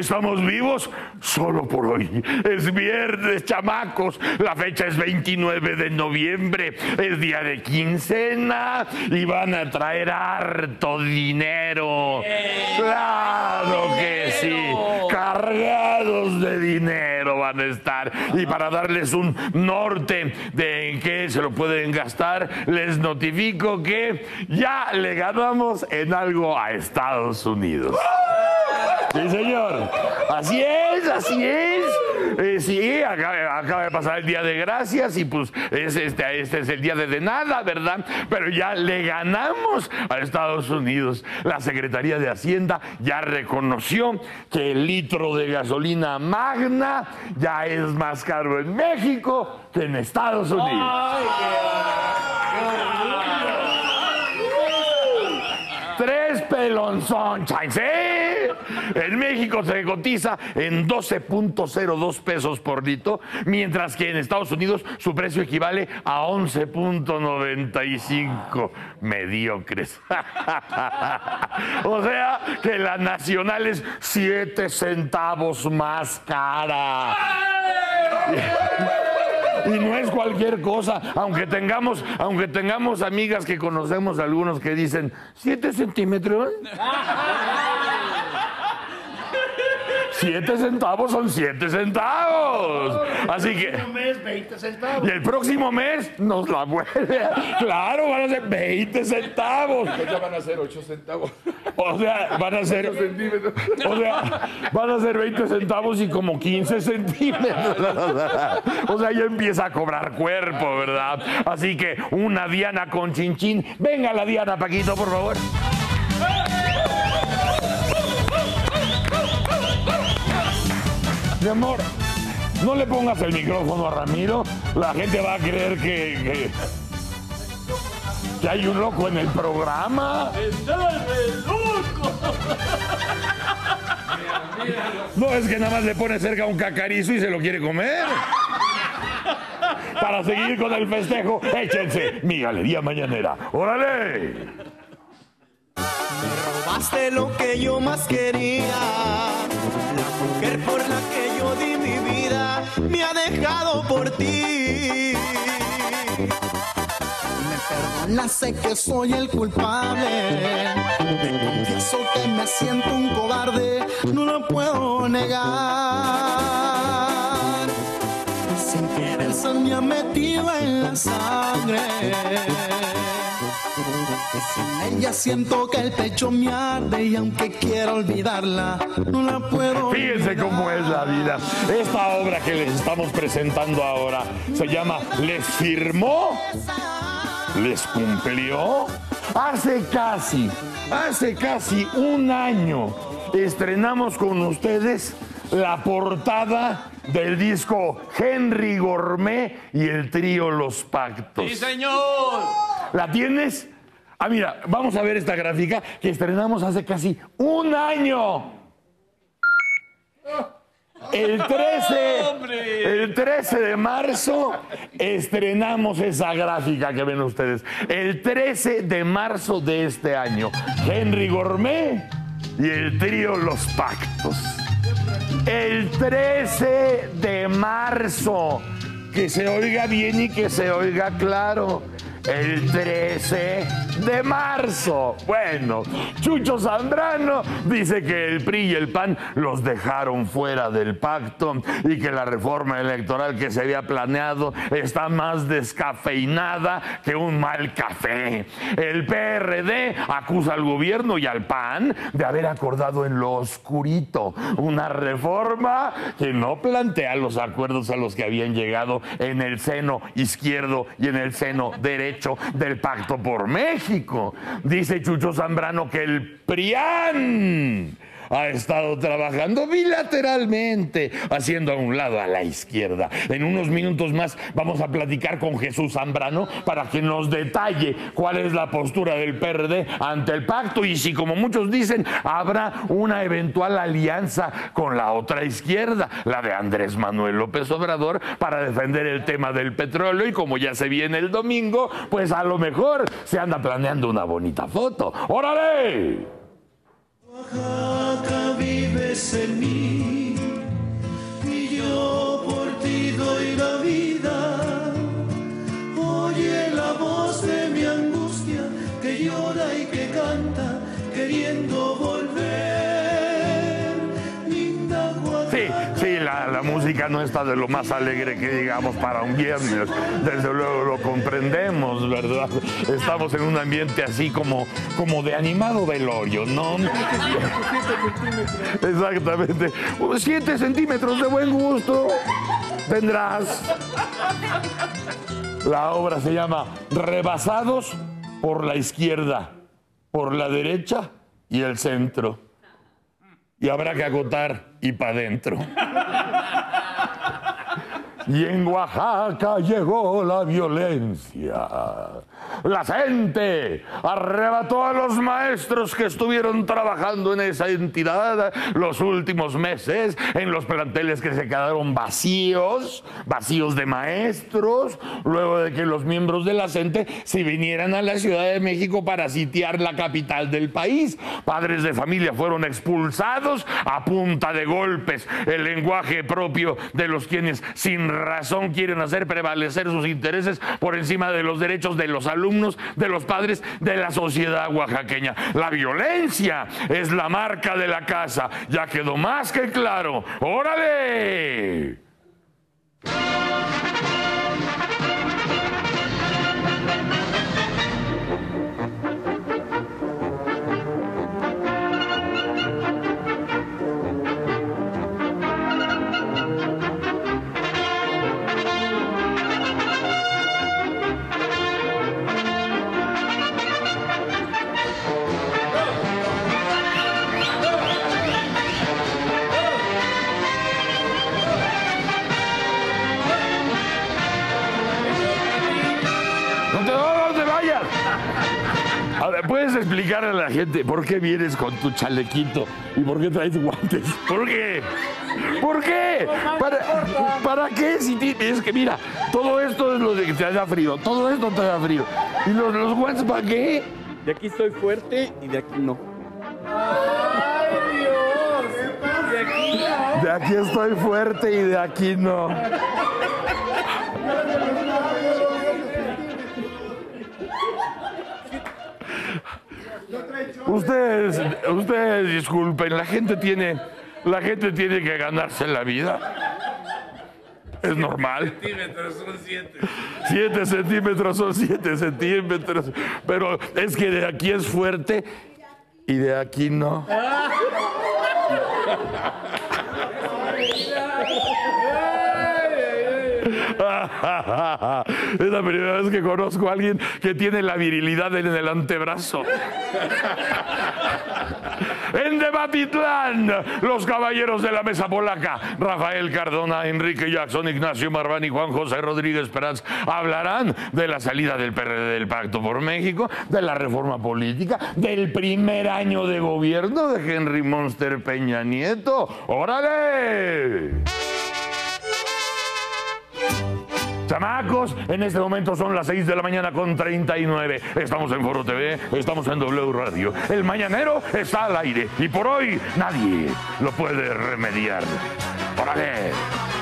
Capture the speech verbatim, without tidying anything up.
Estamos vivos solo por hoy. Es viernes, chamacos. La fecha es veintinueve de noviembre. Es día de quincena y van a traer harto dinero. ¡Claro que sí! Cargados de dinero van a estar. Y para darles un norte de en qué se lo pueden gastar, les notifico que ya le ganamos en algo a Estados Unidos. Sí, señor. Así es, así es. Eh, sí, acaba, acaba de pasar el Día de Gracias y pues es este, este es el día de, de nada, ¿verdad? Pero ya le ganamos a Estados Unidos. La Secretaría de Hacienda ya reconoció que el litro de gasolina Magna ya es más caro en México que en Estados Unidos. Ay, Tres pelonzón, ¿sí? En México se cotiza en doce punto cero dos pesos por litro, mientras que en Estados Unidos su precio equivale a once punto noventa y cinco. Mediocres. O sea que la nacional es siete centavos más cara. Y no es cualquier cosa, aunque tengamos, aunque tengamos amigas que conocemos algunos que dicen, ¿siete centímetros? Siete centavos son siete centavos. Así que... El próximo mes, veinte centavos. Y el próximo mes nos la vuelve. Claro, van a ser veinte centavos. Ya van a ser ocho centavos. O sea, van a ser... O sea, van a ser veinte centavos y como quince centímetros. O sea, ya empieza a cobrar cuerpo, ¿verdad? Así que una Diana con chinchín. Venga la Diana, Paquito, por favor. Mi amor, no le pongas el micrófono a Ramiro. La gente va a creer que, que, que hay un loco en el programa. ¡Está el loco! No, es que nada más le pone cerca un cacarizo y se lo quiere comer. Para seguir con el festejo, échense mi galería mañanera. ¡Órale! Me robaste lo que yo más quería. La mujer por la que yo di mi vida me ha dejado por ti. Me perdonas, sé que soy el culpable. Te confieso que me siento un cobarde, no lo puedo negar. Sin querer se me ha metido en la sangre. Sin ella siento que el pecho me arde y aunque quiera olvidarla, no la puedo. Fíjense olvidar. Cómo es la vida. Esta obra que les estamos presentando ahora se llama ¿Les firmó? ¿Les cumplió? Hace casi, hace casi un año estrenamos con ustedes la portada del disco Henry Gourmet y el trío Los Pactos. ¡Sí, señor! ¿La tienes? Ah, mira, vamos a ver esta gráfica que estrenamos hace casi un año. El trece, el trece de marzo estrenamos esa gráfica que ven ustedes. El trece de marzo de este año. Henry Gourmet y el trío Los Pactos. El trece de marzo. Que se oiga bien y que se oiga claro. El trece de marzo. Bueno, Chucho Zambrano dice que el P R I y el P A N los dejaron fuera del pacto y que la reforma electoral que se había planeado está más descafeinada que un mal café. El P R D acusa al gobierno y al P A N de haber acordado en lo oscurito una reforma que no plantea los acuerdos a los que habían llegado en el seno izquierdo y en el seno derecho del Pacto por México. Dice Chucho Zambrano que el PRIAN ha estado trabajando bilateralmente, haciendo a un lado a la izquierda. En unos minutos más vamos a platicar con Jesús Zambrano para que nos detalle cuál es la postura del P R D ante el pacto y si, como muchos dicen, habrá una eventual alianza con la otra izquierda, la de Andrés Manuel López Obrador, para defender el tema del petróleo y como ya se viene el domingo, pues a lo mejor se anda planeando una bonita foto. ¡Órale! Oaxaca vive. vives en mí y yo por ti doy la vida. Oye la voz de mi angustia que llora y que canta queriendo volver. Linda Guadalajara. Sí, sí, la, la música no está de lo más alegre que digamos para un viernes. Desde luego lo comprendemos, ¿verdad? Estamos en un ambiente así como, como de animado velorio, ¿no? Exactamente. Siete centímetros de buen gusto tendrás. La obra se llama Rebasados por la izquierda, por la derecha y el centro. Y habrá que acotar y para adentro. Y en Oaxaca llegó la violencia. La gente arrebató a los maestros que estuvieron trabajando en esa entidad los últimos meses, en los planteles que se quedaron vacíos, vacíos de maestros, luego de que los miembros de la gente se vinieran a la Ciudad de México para sitiar la capital del país. Padres de familia fueron expulsados a punta de golpes. El lenguaje propio de los quienes sin razón quieren hacer prevalecer sus intereses por encima de los derechos de los alumnos, de los padres, de la sociedad oaxaqueña. La violencia es la marca de la casa. Ya quedó más que claro. ¡Órale! ¿Puedes explicar a la gente por qué vienes con tu chalequito y por qué traes guantes? ¿Por qué? ¿Por qué? ¿Para, ¿para qué? Si ti- es que mira, todo esto es lo de que te da frío, todo esto te da frío. ¿Y los, los guantes para qué? De aquí estoy fuerte y de aquí no. ¡Ay, Dios! De aquí no. De aquí estoy fuerte y de aquí no. Ustedes, ustedes disculpen, la gente tiene, la gente tiene que ganarse la vida. Es normal. Centímetros son siete. Siete centímetros son siete centímetros. Pero es que de aquí es fuerte y de aquí no. Es la primera vez que conozco a alguien que tiene la virilidad en el antebrazo. En Debatitlán, los caballeros de la mesa polaca, Rafael Cardona, Enrique Jackson, Ignacio Marván y Juan José Rodríguez Peranz, hablarán de la salida del P R D del Pacto por México, de la reforma política, del primer año de gobierno de Henry Monster Peña Nieto. ¡Órale! Chamacos, en este momento son las seis de la mañana con treinta y nueve. Estamos en Foro T V, estamos en W Radio. El mañanero está al aire y por hoy nadie lo puede remediar. ¡Órale!